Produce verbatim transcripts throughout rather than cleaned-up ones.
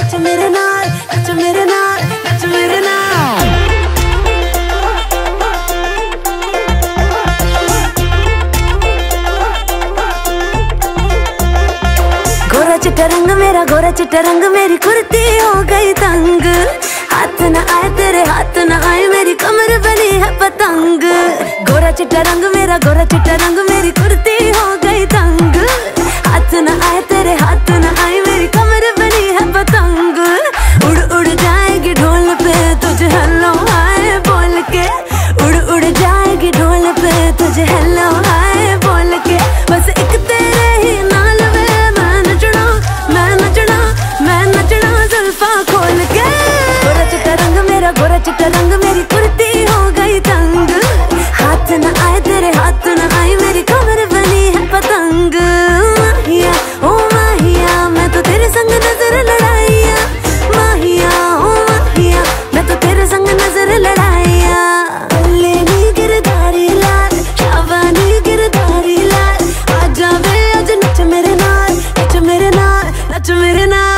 नच मेरे नाल, नच मेरे नाल, नच मेरे नाल। गोरा चिट्टा रंग मेरा, गोरा चिट्टा रंग मेरी कुर्ती हो गई तंग। हाथ न आए तेरे, हाथ न आए मेरी कमर बनी है पतंग। गोरा चिट्टा रंग मेरा, गोरा चिट्टा रंग मेरी कुर्ती हो गई तंग। हाथ न आए तेरे, हाथ न आए मेरी कमर बनी है पतंग। उड़ उड़ जाएगी ढोल पे तुझे हेलो हाय बोल के, उड़ उड़ जाएगी ढोल पे तुझे हेलो हाय बोल के। बस एक तेरे ही नाल वे मैं नचना, मैं नचना, मैं नचना जुल्फा खोल के। गोरा चिट्टा रंग मेरा, गोरा चिट्टा रंग मेरी कुर्ती हो गई तंग। हाथ न आए तेरे, हाथ न आए मेरी कमर बनी है पतंग। माहिया ओ माहिया मैं तो तेरे संग नजर लड़ाइया। माहिया ओ माहिया मैं तो तेरे संग नजर लड़ाइया। ले नी गिरधारी लाल, शाबानी गिरधारी लाल। आ जावे आज नच मेरे नाल, नच मेरे नाल, नच मेरे नाल।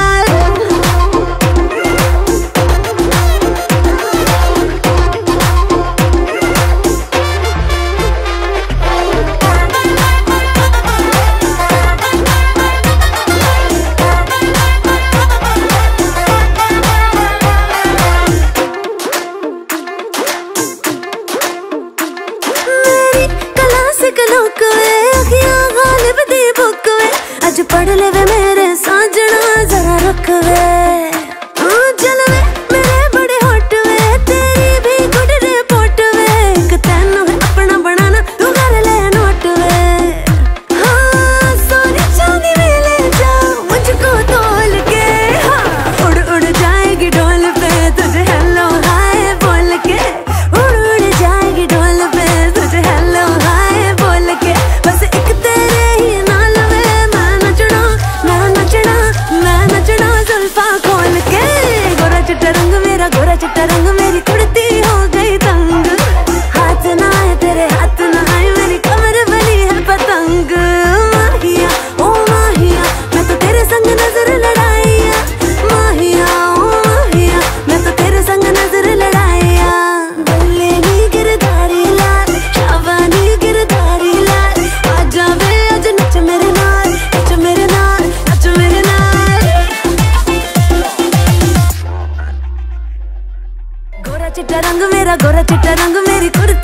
आज पढ़ ले वे मेरे साजना जरा रुक वे। चल वे मेरे बड़े होट वे, तेरी भी गुड रिपोर्ट वे। एक तेनू है अपना बनाना तू कर ले नोट वे। हाँ सोनी चांदी में ले जाओ मुझको तोल के। हाँ उड़ उड़ जाएगी ढोल पे तुझे हेलो हाय बोल के। उड़ उड़ जाएगी ढोल पे तुझे हेलो हाय बोल के। बस एक तेरे ही नाल वे मैं नचना, मैं नचना, मैं नचना जुल्फा खोल के। गोरा चिट्टा रंग मेरा, गोरा चिट्टा रंग मेरी कुर्ती हो गई तंग। हाथ न आए तेरे, हाथ न आए मेरी कमर बनी है पतंग। माहिया ओ माहिया मैं तो तेरे संग नजर लड़ाइया। माहिया ओ माहिया मैं तो तेरे संग नजर लड़ाइया। बल्ले नी गिरधारी लाल, शाबानी गिरधारी लाल। आ जावे आज नच मेरे नाल, नच मेरे नाल, नच मेरे नाल। गोरा चिट्टा रंग मेरा, गोरा चिट्टा रंग मेरी कुर्ती